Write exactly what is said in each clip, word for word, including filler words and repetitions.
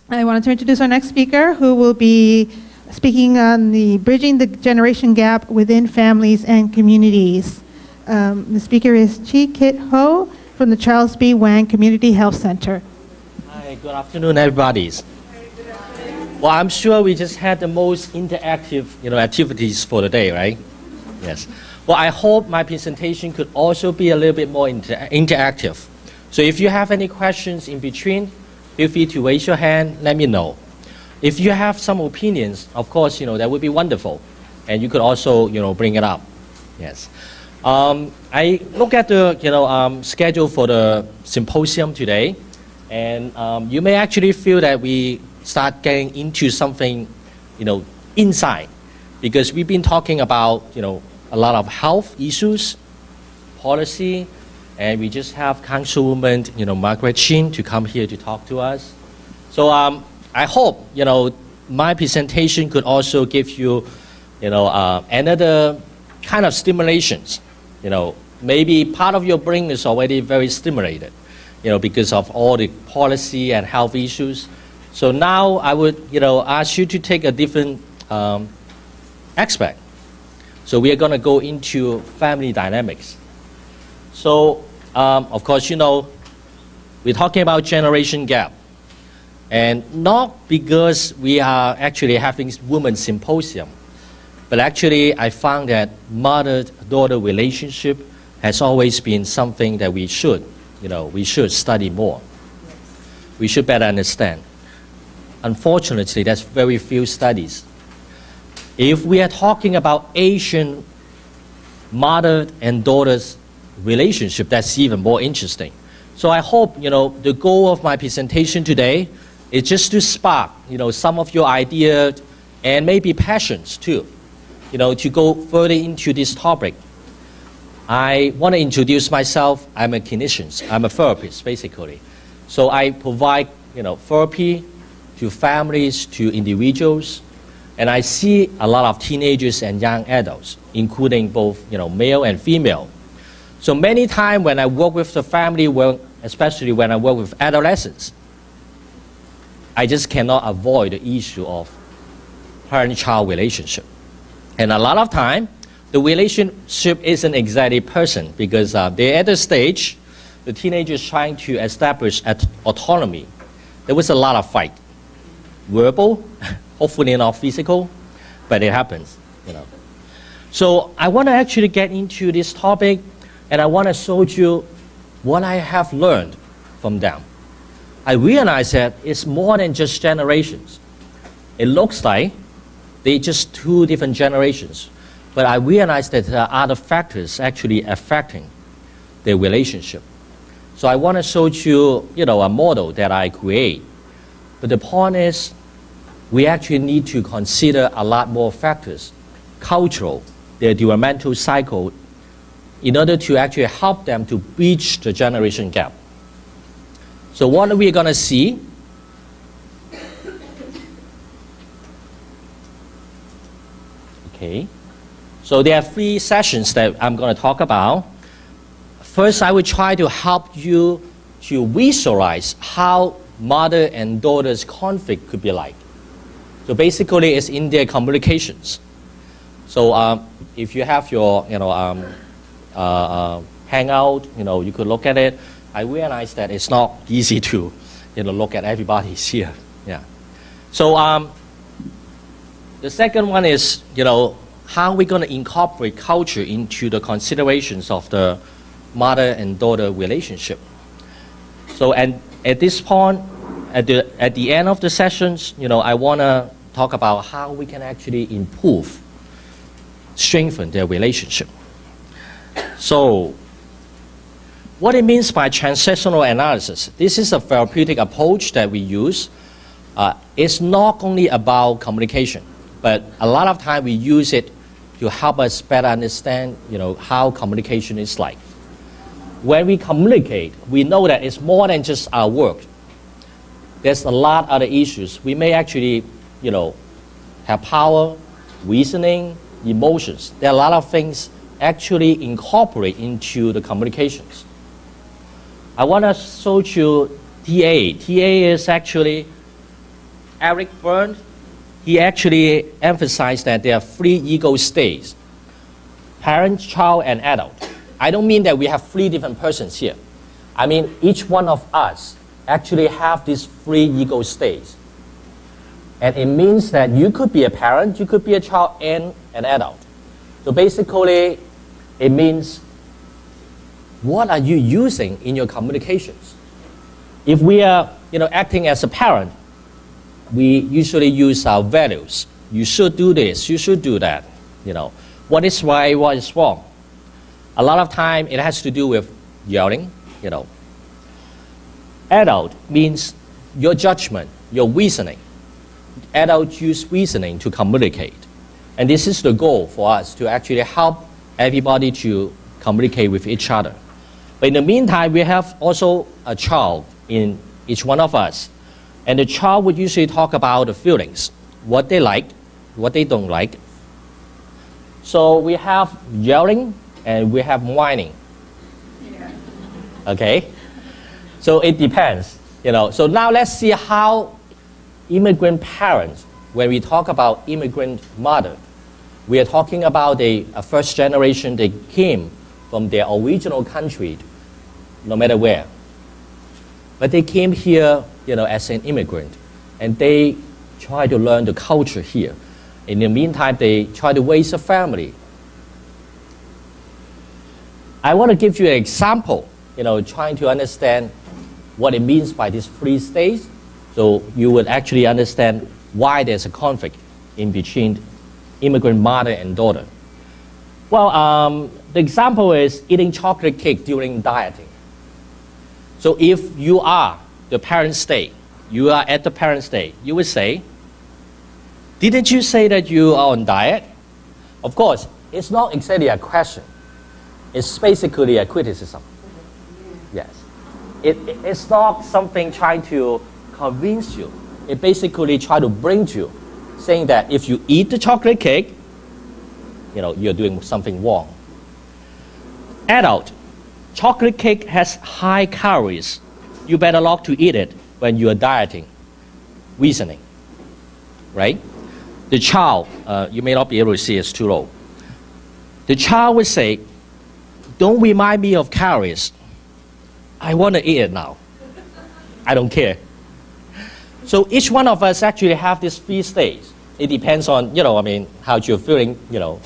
I want to introduce our next speaker, who will be speaking on the bridging the generation gap within families and communities. Um, the speaker is Chi Kit Ho from the Charles B. Wang Community Health Center. Hi, good afternoon, everybody. Well, I'm sure we just had the most interactive, you know, activities for the day, right? Yes. Well, I hope my presentation could also be a little bit more inter interactive. So if you have any questions in between, feel free to raise your hand, let me know. If you have some opinions, of course, you know, that would be wonderful. And you could also, you know, bring it up. Yes. Um, I look at the, you know, um, schedule for the symposium today, and um, you may actually feel that we start getting into something, you know, inside, because we've been talking about, you know, a lot of health issues, policy, and we just have Councilwoman, you know, Margaret Chin to come here to talk to us. So um, I hope, you know, my presentation could also give you, you know, uh, another kind of stimulations. You know, maybe part of your brain is already very stimulated, you know, because of all the policy and health issues. So now I would, you know, ask you to take a different um, aspect. So we are going to go into family dynamics. So, um, of course, you know, we're talking about generation gap. And not because we are actually having Women's Symposium, but actually I found that mother-daughter relationship has always been something that we should, you know, we should study more. We should better understand. Unfortunately, there's very few studies. If we are talking about Asian mother and daughter's relationship, that's even more interesting. So I hope, you know, the goal of my presentation today is just to spark, you know, some of your ideas and maybe passions too, you know, to go further into this topic. I want to introduce myself. I'm a clinician. I'm a therapist, basically. So I provide, you know, therapy to families, to individuals, and I see a lot of teenagers and young adults, including both, you know, male and female. So many times when I work with the family, well, especially when I work with adolescents, I just cannot avoid the issue of parent-child relationship. And a lot of time, the relationship isn't exactly person, because uh, they're at the stage, the teenagers trying to establish autonomy. There was a lot of fight. Verbal, hopefully not physical, but it happens, you know. So I want to actually get into this topic, and I want to show you what I have learned from them. I realize that it's more than just generations. It looks like they're just two different generations, but I realize that there are other factors actually affecting their relationship. So I want to show you, you know, a model that I create. But the point is, we actually need to consider a lot more factors, cultural, their developmental cycle, in order to actually help them to bridge the generation gap. So what are we going to see? Okay. So there are three sessions that I'm going to talk about. First, I will try to help you to visualize how mother and daughter's conflict could be like. So basically, it's in their communications. So um, if you have your, you know, um, uh, uh, hangout, you know, you could look at it. I realize that it's not easy to, you know, look at everybody's here. Yeah. So um, the second one is, you know, how we're going to incorporate culture into the considerations of the mother and daughter relationship. So and at this point, at the at the end of the sessions, you know, I want to talk about how we can actually improve, strengthen their relationship. So what it means by transactional analysis, this is a therapeutic approach that we use. Uh, it's not only about communication, but a lot of time we use it to help us better understand, you know, how communication is like. When we communicate, we know that it's more than just our work. There's a lot of other issues. We may actually, you know, have power, reasoning, emotions. There are a lot of things actually incorporate into the communications. I want to show you T A. T A is actually Eric Berne, he actually emphasized that there are three ego states: parent, child, and adult. I don't mean that we have three different persons here. I mean each one of us actually have these three ego states. And it means that you could be a parent, you could be a child, and an adult. So basically, it means what are you using in your communications? If we are you know, acting as a parent, we usually use our values. You should do this, you should do that. You know, what is right, what is wrong. A lot of time it has to do with yelling, you know. Adult means your judgment, your reasoning. Adults use reasoning to communicate. And this is the goal for us, to actually help everybody to communicate with each other. But in the meantime, we have also a child in each one of us. And the child would usually talk about the feelings, what they like, what they don't like. So we have yelling and we have whining. Yeah. Okay? So it depends, you know. So now let's see how immigrant parents, when we talk about immigrant mother, we are talking about a, a first generation, they came from their original country, no matter where. But they came here, you know, as an immigrant, and they try to learn the culture here. In the meantime, they try to raise a family. I want to give you an example, you know, trying to understand what it means by these three states, so you would actually understand why there's a conflict in between immigrant mother and daughter. Well, um, the example is eating chocolate cake during dieting. So if you are the parent state, you are at the parent state, you would say, didn't you say that you are on diet? Of course, it's not exactly a question. It's basically a criticism. Yes. It, it, it's not something trying to convince you. It basically tries to bring to you, saying that if you eat the chocolate cake, you know, you're doing something wrong. Adult, chocolate cake has high calories. You better not to eat it when you are dieting. Reasoning, right? The child, uh, you may not be able to see, it's too low. The child would say, don't remind me of calories. I want to eat it now. I don't care. So each one of us actually have these three states. It depends on, you know, I mean, how you're feeling, you know.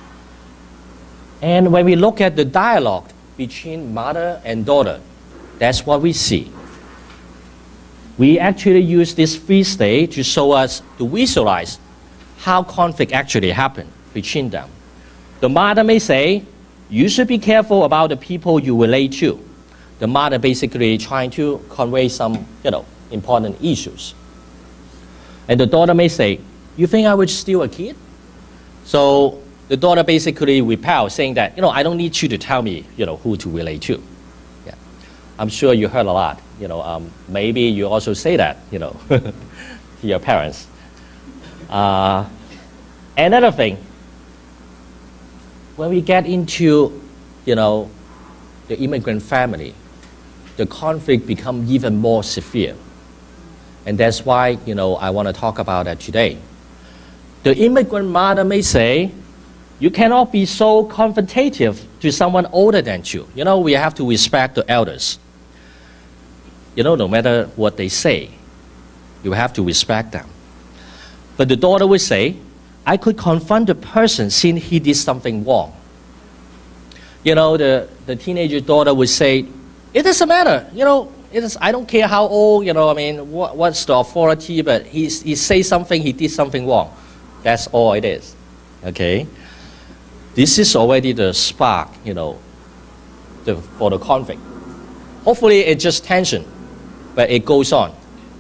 And when we look at the dialogue between mother and daughter, that's what we see. We actually use this three states to show us, to visualize how conflict actually happened between them. The mother may say, you should be careful about the people you relate to. The mother basically trying to convey some, you know, important issues. And the daughter may say, you think I would steal a kid? So the daughter basically repels, saying that, you know, I don't need you to tell me, you know, who to relate to. Yeah. I'm sure you heard a lot. You know, um, maybe you also say that, you know, to your parents. Uh, another thing, when we get into, you know, the immigrant family, the conflict becomes even more severe. And that's why, you know, I want to talk about that today. The immigrant mother may say, you cannot be so confrontative to someone older than you. You know, we have to respect the elders. You know, no matter what they say, you have to respect them. But the daughter would say, I could confront the person since he did something wrong. You know, the, the teenager daughter would say, it doesn't matter, you know, it is, I don't care how old, you know, I mean, what, what's the authority, but he, he says something, he did something wrong. That's all it is, okay? This is already the spark, you know, the, for the conflict. Hopefully it's just tension, but it goes on.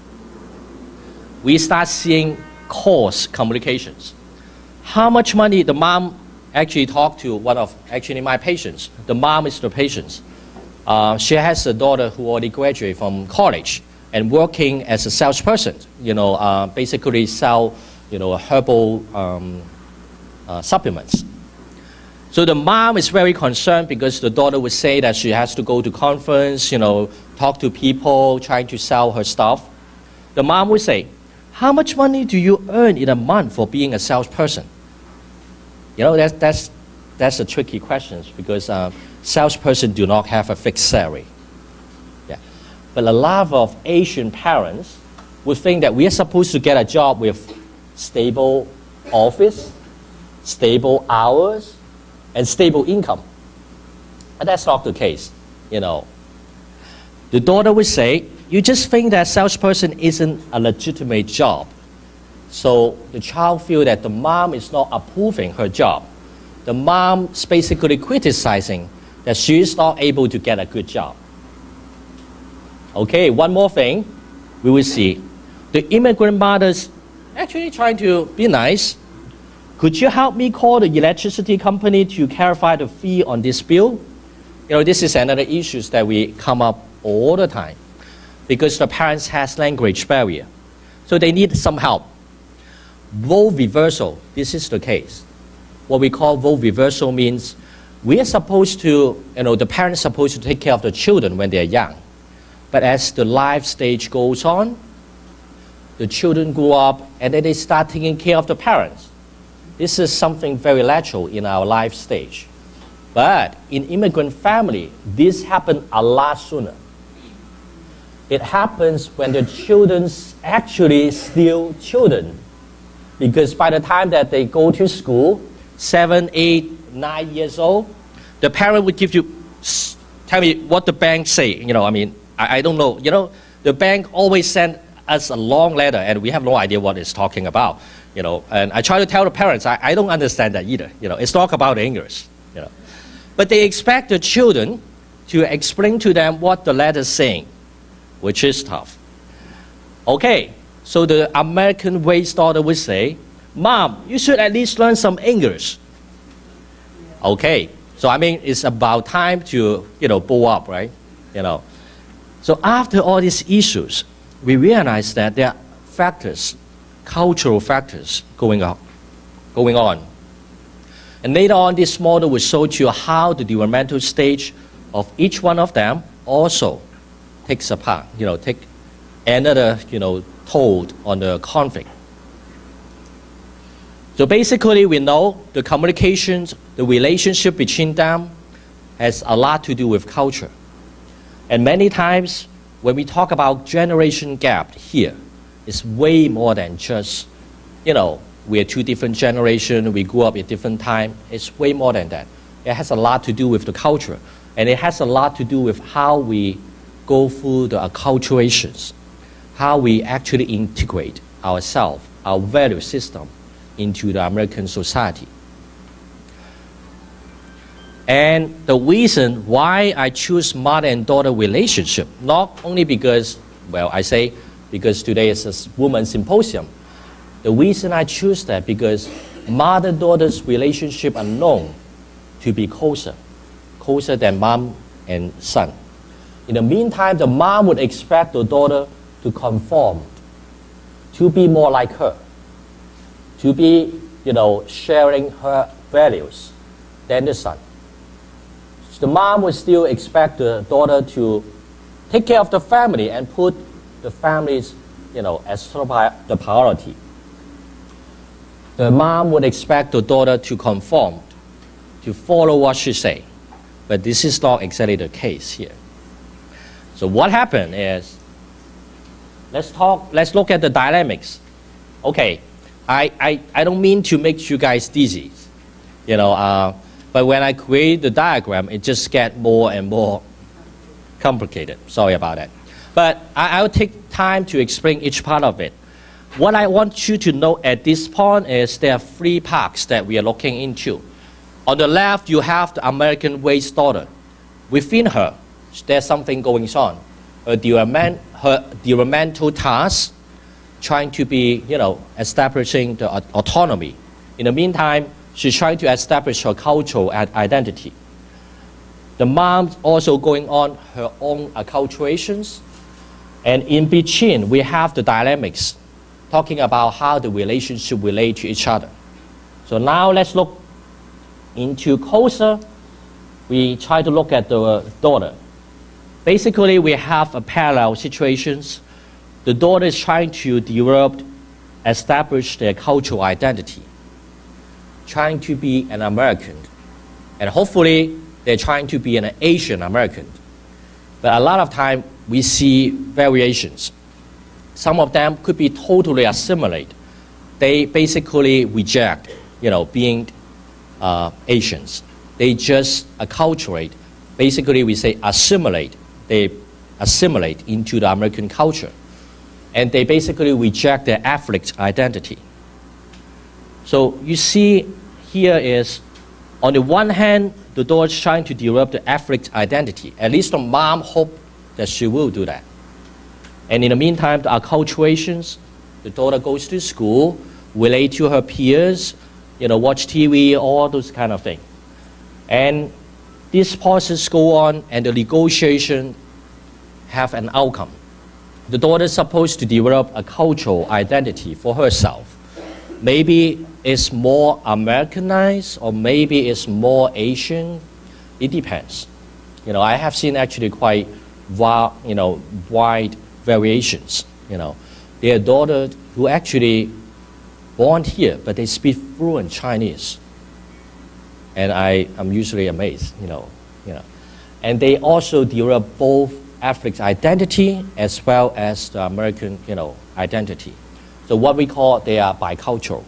We start seeing coarse communications. How much money the mom actually talked to one of, actually my patients. The mom is the patient. Uh, she has a daughter who already graduated from college and working as a salesperson, you know, uh, basically sell, you know, herbal um, uh, supplements. So the mom is very concerned because the daughter would say that she has to go to conference, you know, talk to people, trying to sell her stuff. The mom would say, how much money do you earn in a month for being a salesperson? You know, that's, that's, that's a tricky question because uh, salesperson do not have a fixed salary. Yeah. But a lot of Asian parents would think that we are supposed to get a job with stable office, stable hours, and stable income. But that's not the case, you know. The daughter would say, you just think that salesperson isn't a legitimate job. So the child feels that the mom is not approving her job. The mom is basically criticizing that she is not able to get a good job. Okay, one more thing we will see. The immigrant mothers actually trying to be nice. Could you help me call the electricity company to clarify the fee on this bill? You know, this is another issue that we come up all the time because the parents has language barrier. So they need some help. Role reversal, this is the case. What we call role reversal means we are supposed to, you know, the parents are supposed to take care of the children when they're young. But as the life stage goes on, the children grow up and then they start taking care of the parents. This is something very natural in our life stage. But in immigrant family, this happens a lot sooner. It happens when the children actually still children. Because by the time that they go to school, seven, eight, nine years old, the parent would give you, tell me what the bank say. You know, I mean, I, I don't know. You know, the bank always send us a long letter and we have no idea what it's talking about. You know, and I try to tell the parents, I, I don't understand that either. You know, it's not about English. You know, but they expect the children to explain to them what the letter is saying, which is tough. Okay, so the American raised daughter would say, Mom, you should at least learn some English. Okay, so I mean, it's about time to, you know, blow up, right? You know, so after all these issues, we realize that there are factors, cultural factors going on, going on. And later on, this model will show you how the developmental stage of each one of them also takes a part, you know, take another, you know, toll on the conflict. So basically, we know the communications, the relationship between them has a lot to do with culture. And many times, when we talk about generation gap here, it's way more than just, you know, we're two different generations, we grew up at different time. It's way more than that. It has a lot to do with the culture. And it has a lot to do with how we go through the acculturations, how we actually integrate ourselves, our value system, into the American society. And the reason why I choose mother and daughter relationship, not only because, well, I say because today is a women's symposium. The reason I choose that because mother-daughter's relationship are known to be closer, closer than mom and son. In the meantime, the mom would expect the daughter to conform, to be more like her, to be, you know, sharing her values than the son. So the mom would still expect the daughter to take care of the family and put the families, you know, as the priority. The mom would expect the daughter to conform, to follow what she say. But this is not exactly the case here. So what happened is, let's talk, let's look at the dynamics. Okay, I, I, I don't mean to make you guys dizzy, you know, uh, but when I create the diagram, it just gets more and more complicated. Sorry about that. But I, I'll take time to explain each part of it. What I want you to know at this point is there are three parts that we are looking into. On the left, you have the American raised daughter. Within her, there's something going on. Her development, her developmental tasks, trying to be, you know, establishing the autonomy. In the meantime, she's trying to establish her cultural identity. The mom's also going on her own acculturations. And in between, we have the dynamics, talking about how the relationship relate to each other. So now let's look into closer. We try to look at the daughter. Basically, we have a parallel situations. The daughter is trying to develop establish their cultural identity, trying to be an American. And hopefully, they're trying to be an Asian American. But a lot of time, we see variations. Some of them could be totally assimilate. They basically reject, you know, being uh, Asians. They just acculturate. Basically, we say assimilate. They assimilate into the American culture. And they basically reject their ethnic identity. So you see here is, on the one hand, the daughter is trying to develop the ethnic identity. At least the mom hopes that she will do that. And in the meantime, the acculturations, the daughter goes to school, relate to her peers, you know, watch T V, all those kind of things. And this process go on, and the negotiation have an outcome. The daughter is supposed to develop a cultural identity for herself. Maybe it's more Americanized, or maybe it's more Asian. It depends. You know, I have seen actually quite, you know, wide variations. You know, their daughter who actually born here, but they speak fluent Chinese, and I am usually amazed. You know, you know, and they also develop both ethnic identity as well as the American, you know, identity. So what we call they are bicultural.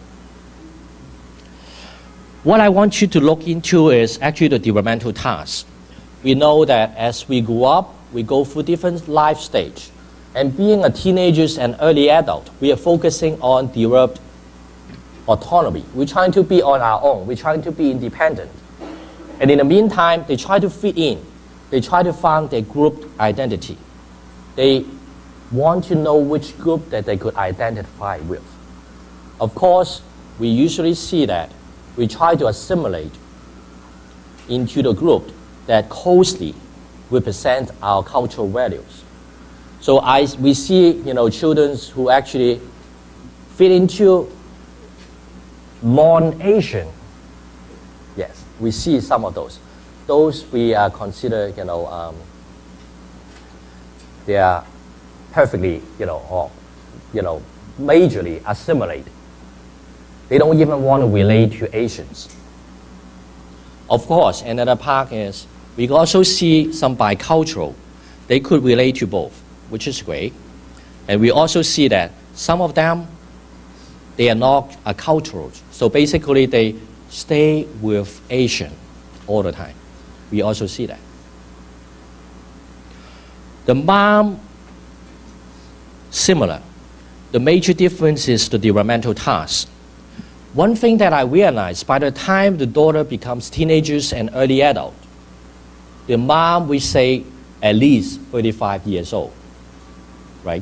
What I want you to look into is actually the developmental tasks. We know that as we grow up, we go through different life stages. And being a teenager and early adult, we are focusing on developed autonomy. We're trying to be on our own. We're trying to be independent. And in the meantime, they try to fit in. They try to find their group identity. They want to know which group that they could identify with. Of course, we usually see that we try to assimilate into the group that closely represent our cultural values. So I, we see, you know, children who actually fit into non-Asian. Yes, we see some of those. Those we uh, consider, you know, um, they are perfectly, you know, or, you know, majorly assimilate. They don't even want to relate to Asians. Of course, another part is we also see some bicultural. They could relate to both, which is great. And we also see that some of them, they are not accultural. So basically, they stay with Asian all the time. We also see that. The mom, similar. The major difference is the developmental task. One thing that I realized, by the time the daughter becomes teenagers and early adult, the mom, we say, at least thirty-five years old, right?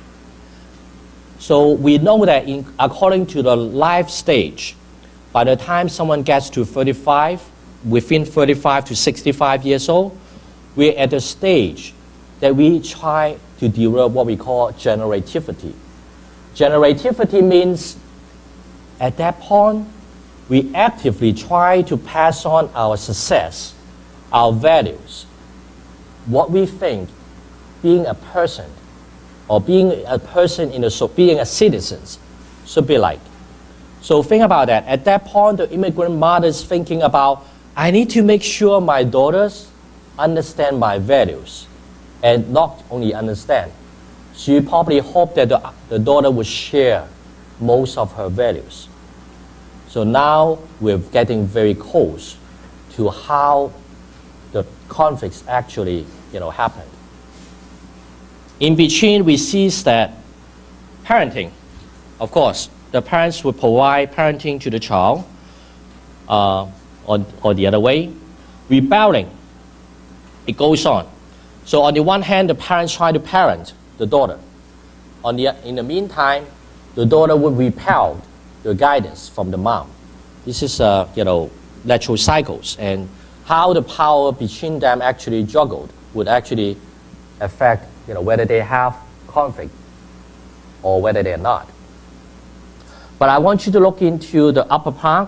So we know that in, according to the life stage, by the time someone gets to thirty-five, within thirty-five to sixty-five years old, we're at the stage that we try to develop what we call generativity. Generativity means at that point, we actively try to pass on our success, our values, what we think being a person or being a person in a, so being a citizen should be like. So think about that. At that point, the immigrant mother is thinking about, I need to make sure my daughters understand my values, and not only understand. She probably hoped that the, the daughter would share most of her values. So now we're getting very close to how the conflicts actually, you know, happened. In between, we see that parenting, of course, the parents will provide parenting to the child, uh, or, or the other way. Rebelling, it goes on. So on the one hand, the parents try to parent the daughter. On the, in the meantime, the daughter would repel the guidance from the mom. This is, uh, you know, natural cycles, and how the power between them actually juggled would actually affect, you know, whether they have conflict or whether they're not. But I want you to look into the upper part.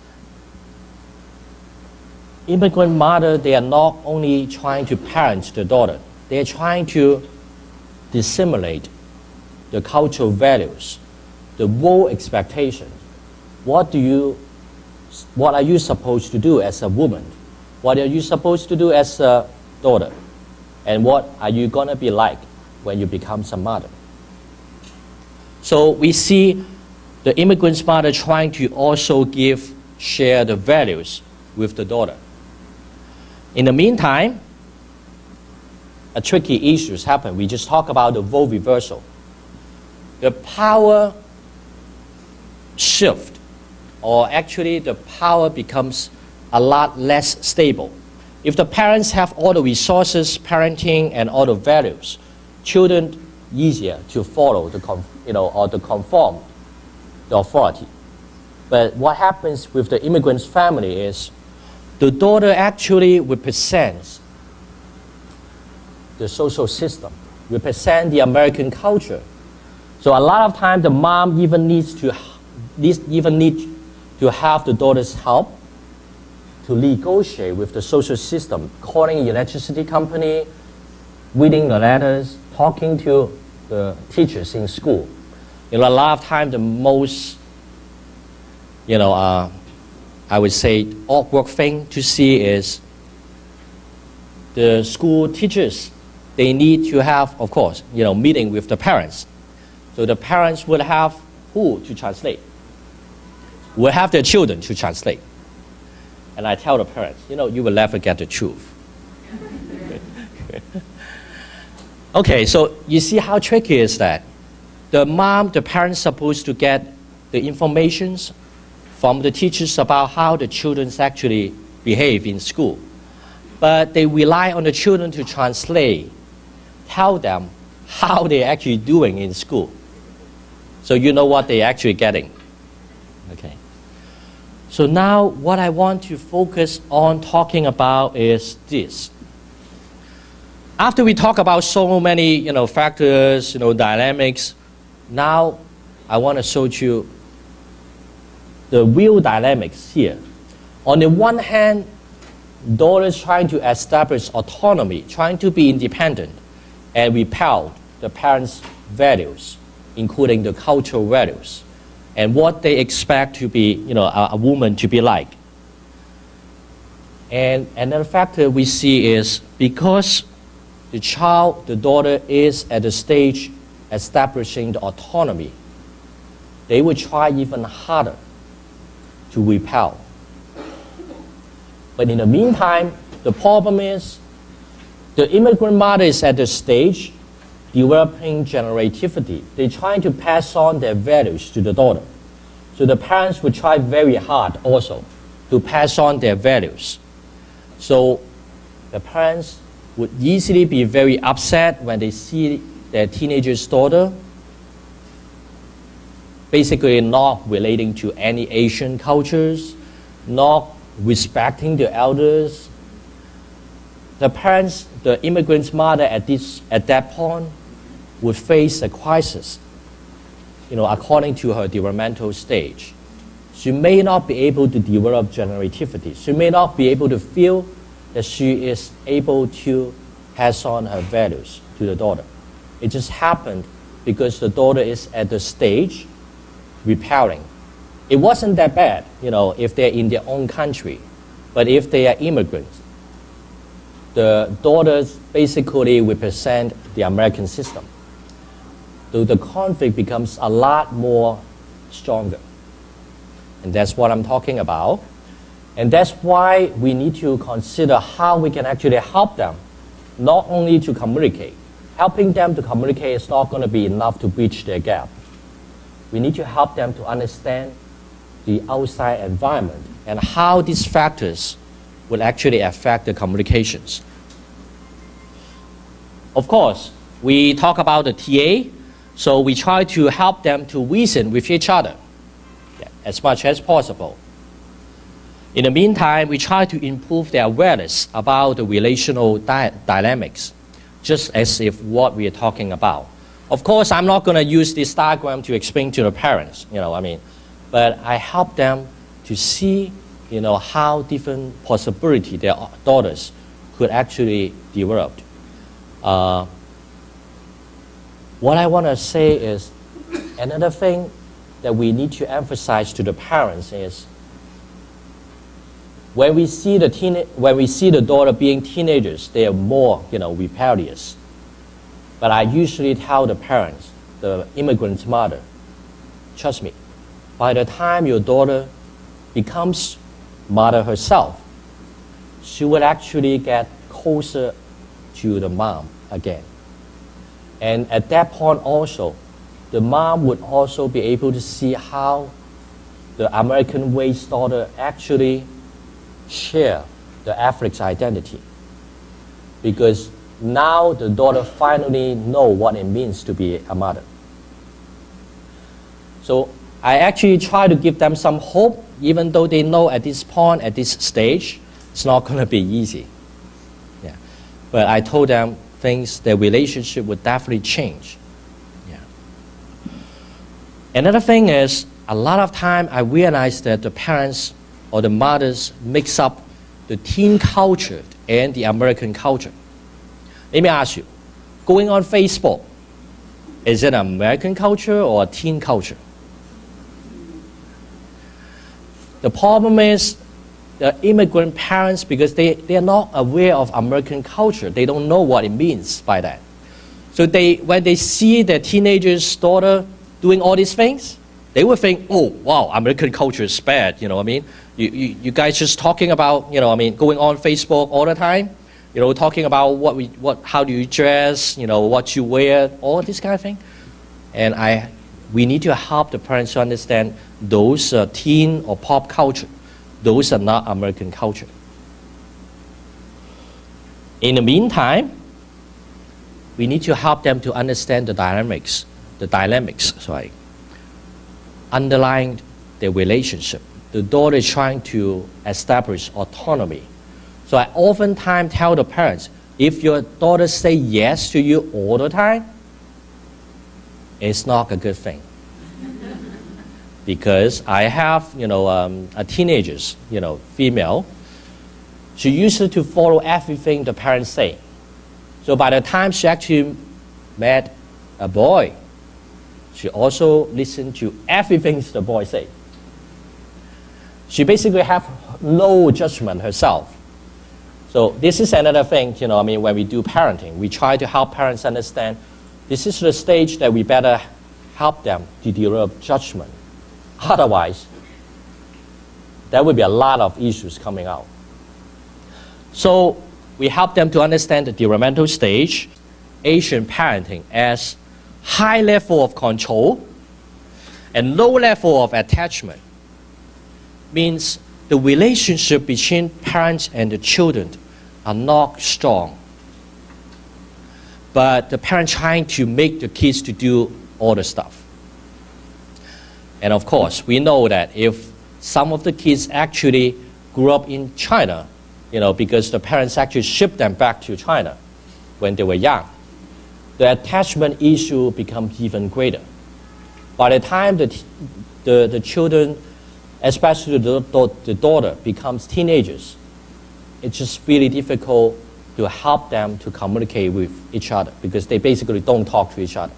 Immigrant mother, they are not only trying to parent the daughter, they are trying to disseminate the cultural values the role expectation. What do you, what are you supposed to do as a woman? What are you supposed to do as a daughter? And what are you gonna be like when you become some mother? So we see the immigrant's mother trying to also give, share the values with the daughter. In the meantime, a tricky issue has happened. We just talked about the role reversal. The power shift, or actually the power becomes a lot less stable. If the parents have all the resources, parenting, and all the values, children easier to follow the, you know, or to conform the authority. But what happens with the immigrant's family is the daughter actually represents the social system, represent the American culture. So a lot of times the mom even needs to needs, even need to have the daughter's help to negotiate with the social system, calling the electricity company, reading the letters, talking to the teachers in school. You know, a lot of times the most, you know, uh, I would say awkward thing to see is the school teachers, they need to have, of course, you know, meeting with the parents. So the parents would have who to translate? Will have their children to translate. And I tell the parents, you know, you will never get the truth. Okay, so you see how tricky is that? The mom, the parents supposed to get the informations from the teachers about how the children actually behave in school. But they rely on the children to translate, tell them how they're actually doing in school. So you know what they're actually getting. Okay. So now what I want to focus on talking about is this. After we talk about so many, you know, factors, you know, dynamics, now I want to show you the real dynamics here. On the one hand, daughters trying to establish autonomy, trying to be independent, and repel the parents' values, including the cultural values, and what they expect to be, you know, a, a woman to be like. And another factor we see is because the child, the daughter, is at the stage establishing the autonomy, they will try even harder to repel. But in the meantime, the problem is the immigrant mother is at the stage developing generativity. They're trying to pass on their values to the daughter. So the parents will try very hard also to pass on their values. So the parents would easily be very upset when they see their teenager's daughter basically not relating to any Asian cultures, not respecting the elders. The parents, the immigrant's mother at, this, at that point would face a crisis, you know, according to her developmental stage. She may not be able to develop generativity. She may not be able to feel that she is able to pass on her values to the daughter. It just happened because the daughter is at the stage repelling. It wasn't that bad, you know, if they're in their own country. But if they are immigrants, the daughters basically represent the American system. So the conflict becomes a lot more stronger. And that's what I'm talking about. And that's why we need to consider how we can actually help them, not only to communicate. Helping them to communicate is not going to be enough to bridge their gap. We need to help them to understand the outside environment and how these factors will actually affect the communications. Of course, we talk about the T A, so we try to help them to reason with each other, yeah, as much as possible. In the meantime, we try to improve their awareness about the relational dy dynamics, just as if what we are talking about. Of course, I'm not going to use this diagram to explain to the parents, you know, I mean, but I help them to see, you know, how different possibilities their daughters could actually develop. Uh, what I want to say is, another thing that we need to emphasize to the parents is when we see the teen, when we see the daughter being teenagers, they are more, you know, rebellious. But I usually tell the parents, the immigrant's mother, trust me, by the time your daughter becomes mother herself, she will actually get closer to the mom again. And at that point also, the mom would also be able to see how the American raised daughter actually share the African identity. Because now the daughter finally know what it means to be a mother. So I actually try to give them some hope, even though they know at this point, at this stage, it's not going to be easy. Yeah. But I told them things, their relationship would definitely change. Yeah. Another thing is, a lot of time I realize that the parents or the mothers mix up the teen culture and the American culture. Let me ask you, going on Facebook, is it American culture or teen culture? The problem is the immigrant parents, because they, they are not aware of American culture, they don't know what it means by that. So they, when they see their teenager's daughter doing all these things, they will think, oh, wow, American culture is bad, you know what I mean? You, you, you guys just talking about, you know, I mean, going on Facebook all the time, you know, talking about what we, what, how do you dress, you know, what you wear, all this kind of thing. And I, we need to help the parents to understand those uh, teen or pop culture, those are not American culture. In the meantime, we need to help them to understand the dynamics, the dynamics, sorry, underlying their relationship. The daughter is trying to establish autonomy. So I oftentimes tell the parents, if your daughter say yes to you all the time, it's not a good thing. Because I have, you know, um, a teenagers, you know, female, she used to follow everything the parents say. So by the time she actually met a boy, she also listened to everything the boy say. She basically have no judgment herself. So this is another thing, you know, I mean, when we do parenting, we try to help parents understand this is the stage that we better help them to develop judgment. Otherwise, there will be a lot of issues coming out. So we help them to understand the developmental stage, Asian parenting as high level of control and low level of attachment. Means the relationship between parents and the children are not strong. But the parents trying to make the kids to do all the stuff. And of course, we know that if some of the kids actually grew up in China, you know, because the parents actually shipped them back to China when they were young, the attachment issue becomes even greater. By the time the, the, the children, especially the, the daughter, becomes teenagers, it's just really difficult to help them to communicate with each other because they basically don't talk to each other.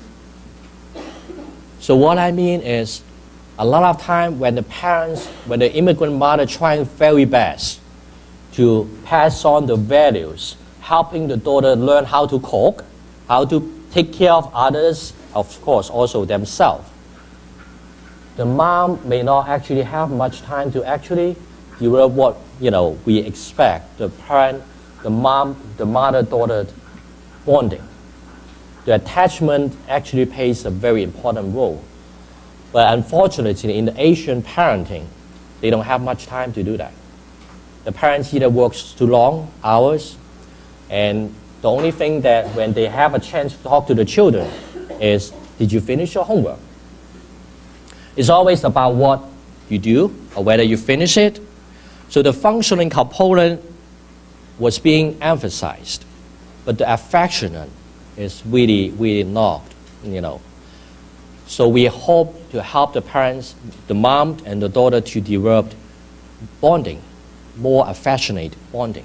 So what I mean is, a lot of time when the parents, when the immigrant mother trying very best to pass on the values, helping the daughter learn how to cook, how to take care of others, of course also themselves, the mom may not actually have much time to actually develop what, you know, we expect, the parent, the mom, the mother-daughter bonding. The attachment actually plays a very important role. But unfortunately, in the Asian parenting, they don't have much time to do that. The parents either works too long hours, and the only thing that when they have a chance to talk to the children is, did you finish your homework? It's always about what you do or whether you finish it. So the functioning component was being emphasized, but the affectionate is really, really not, you know. So we hope to help the parents, the mom and the daughter to develop bonding, more affectionate bonding.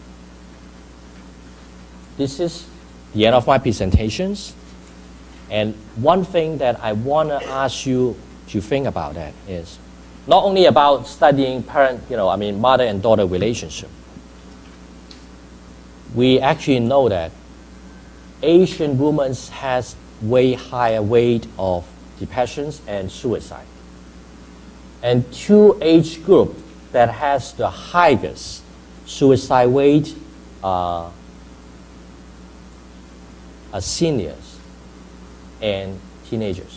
This is the end of my presentations. And one thing that I want to ask you to think about that is not only about studying parent, you know, I mean, mother and daughter relationship. We actually know that Asian women has way higher rate of depressions and suicide. And two age group that has the highest suicide rate are, are seniors and teenagers.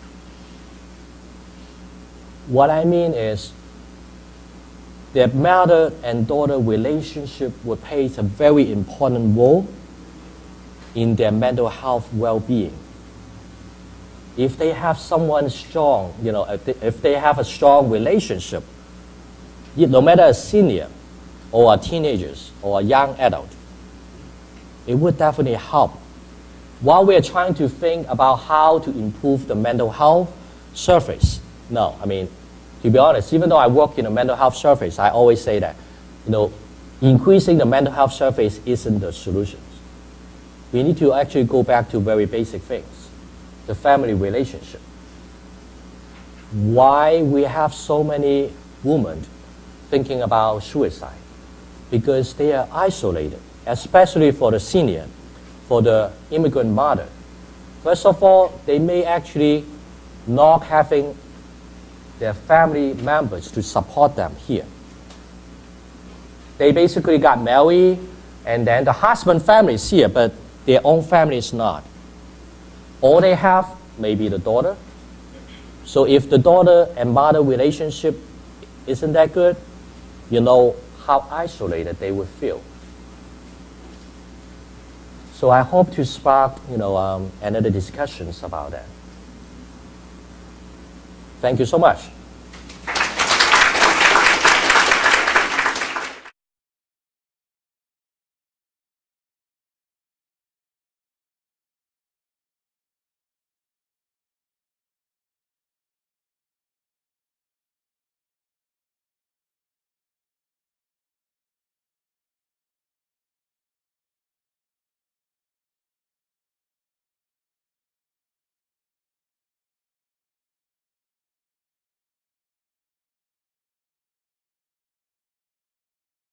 What I mean is the mother and daughter relationship would play a very important role in their mental health well-being. If they have someone strong, you know, if they, if they have a strong relationship, no matter a senior or a teenagers or a young adult, it would definitely help. While we're trying to think about how to improve the mental health service, no, I mean, to be honest, even though I work in a mental health service, I always say that, you know, increasing the mental health service isn't the solution. We need to actually go back to very basic things. The family relationship. Why we have so many women thinking about suicide? Because they are isolated, especially for the senior, for the immigrant mother. First of all, they may actually not having their family members to support them here. They basically got married, and then the husband family is here, but their own family is not. All they have may be the daughter. So if the daughter and mother relationship isn't that good, you know how isolated they would feel. So I hope to spark, you know, um, another discussions about that. Thank you so much.